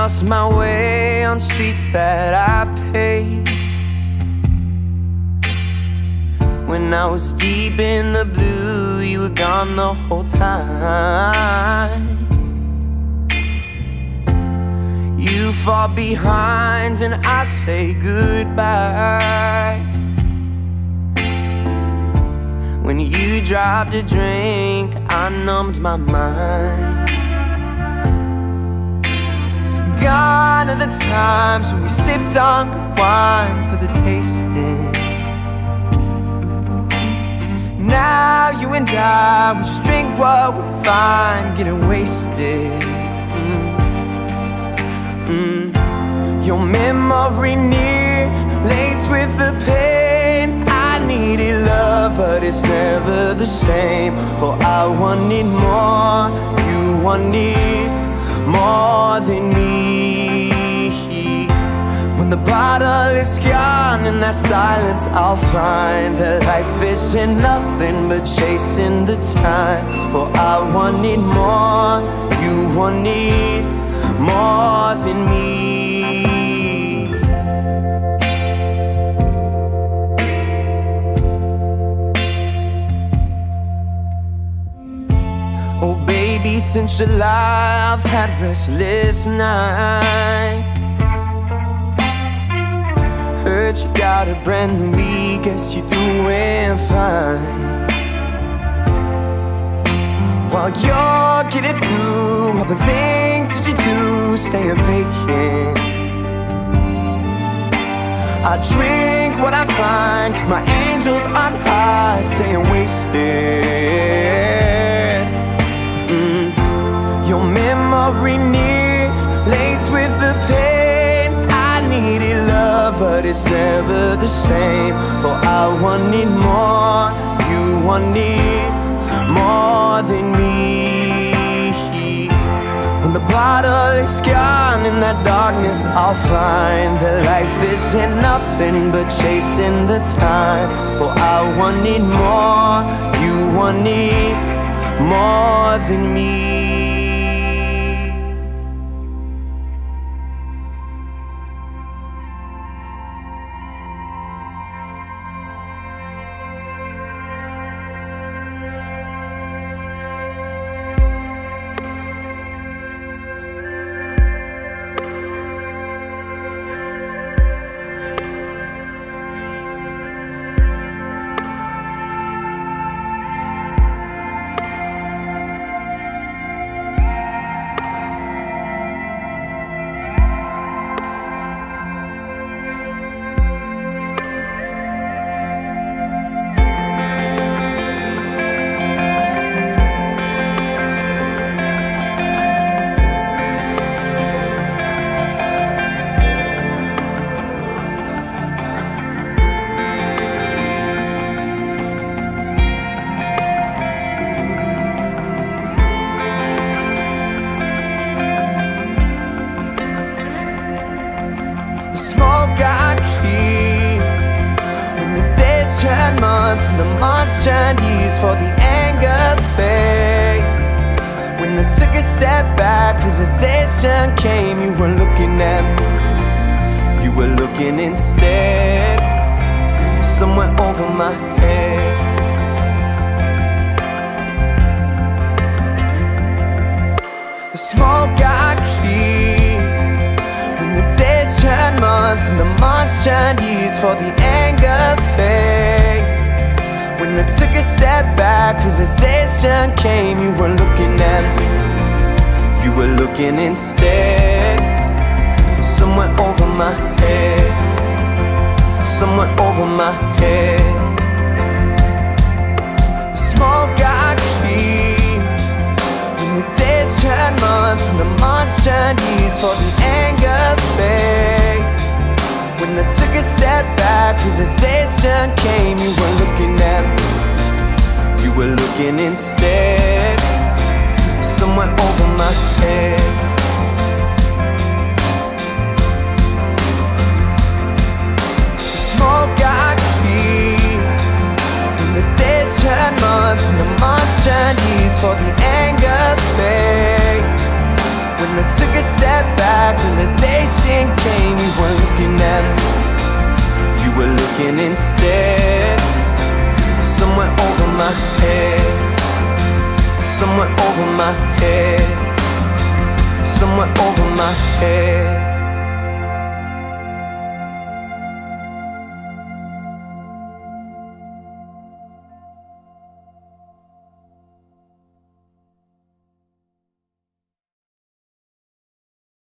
lost my way on streets that I paved. When I was deep in the blue, you were gone the whole time. You fall behind and I say goodbye. When you dropped a drink, I numbed my mind. Gone are the times when we sipped on good wine for the tasting. Now you and I, we just drink what we find, getting wasted. Your memory near, laced with the pain. I needed love, but it's never the same. For I wanted more, you wanted more than me. When the bottle is gone, in that silence I'll find that life isn't nothing but chasing the time. For I wanted more, you wanted more than me. Oh baby, since July I've had restless nights. Heard you got a brand new me, guess you're doing fine. While you're getting through all the things that you do, staying vacant. I drink what I find, 'cause my angels on high, staying wasted. Your memory near, laced with the pain. I needed love, but it's never the same. For I wanted more, you wanted more than me. When the bottle is gone, in that darkness I'll find that life isn't nothing but chasing the time. For I wanted more, you wanted more than me. And the months turned years for the anger fade. When I took a step back, realization came. You were looking at me, you were looking instead somewhere over my head. The smoke got clear when the days turned months and the months turned years for the anger fade. When I took a step back, realization came. You were looking at me, you were looking instead somewhere over my head, somewhere over my head. The smoke got clear when the days turned months and the months turned years for the anger fade. When I took a step back, realization came. You were looking at me, you were looking instead somewhere over my head. The smoke got clear when the days turned months and the months turned years for the anger fade. When I took a step back, realization came, you weren't looking at me, you were looking instead somewhere over my head, somewhere over my head, somewhere over my head.